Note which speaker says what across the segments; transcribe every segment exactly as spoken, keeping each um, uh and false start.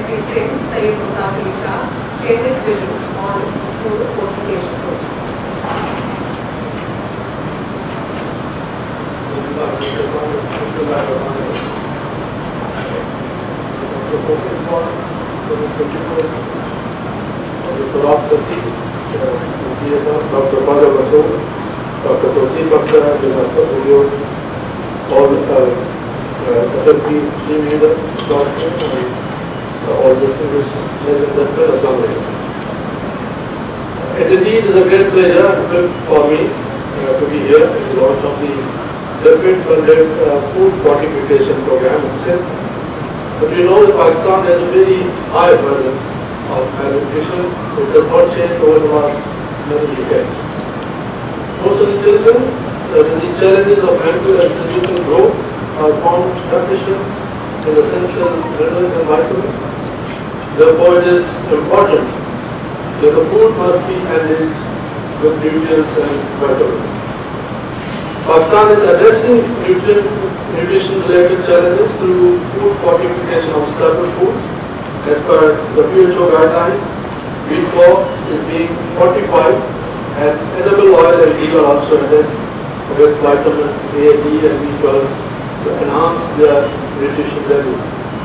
Speaker 1: Secretary Sindh, Syed Mumtaz Ali Shah, state his vision on food fortification project.
Speaker 2: Doctor Bhaja Basu, Doctor Tosi Bakta, Doctor Julio, all the F F P team leader, all distinguished legends and fellows. Indeed, it is a great pleasure for me uh, to be here at the launch of the government-funded uh, food fortification program in Sindh. But you know that Pakistan has a very high burden of malnutrition, which has not changed over the last many decades. Most of the children, uh, the challenges of mental and physical growth are found deficient in essential minerals and vitamins. Therefore, it is important that the food must be enriched with nutrients and vitamins. Pakistan is addressing nutrition-related challenges through food fortification of staple foods. As per the W H O guidelines, wheat flour is being fortified and edible oil and ghee are also added with vitamin A, D and B twelve to enhance their nutrition value.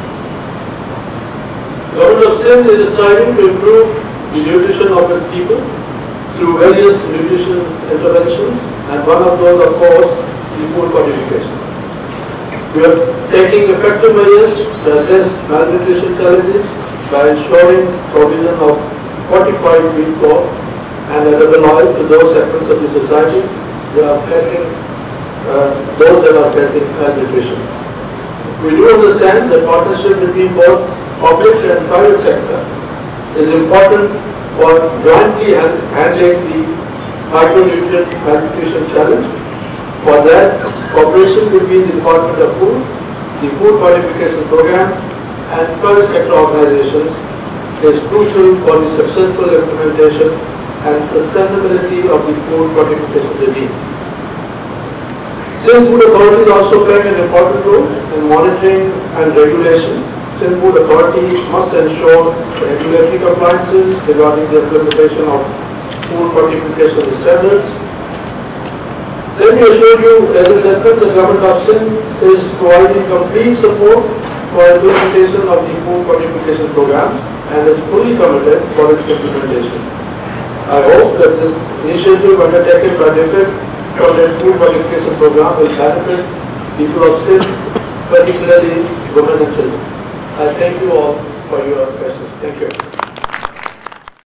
Speaker 2: The Government of Sindh is striving to improve the nutrition of its people through various nutrition interventions, and one of those, of course, is food fortification. We are taking effective measures to address malnutrition challenges by ensuring provision of fortified wheat flour and edible oil to those segments of the society that are facing, uh, those that are facing malnutrition. We do understand that partnership between both public and private sector is important for jointly handling the micronutrient malnutrition challenge. For that, cooperation between the Department of Food, the Food Fortification Program and private sector organizations is crucial for the successful implementation and sustainability of the food fortification regime. Sindh Food Authority is also playing an important role in monitoring and regulation. Sindh Food Authority must ensure regulatory compliances regarding the implementation of food fortification standards. Let me assure you, as a gentleman, the Government of Sindh is providing complete support for implementation of the food fortification program and is fully committed for its implementation. I hope that this initiative undertaken by the F F P food fortification program will benefit people of Sindh, particularly women and children. I thank you all for your questions. Thank you.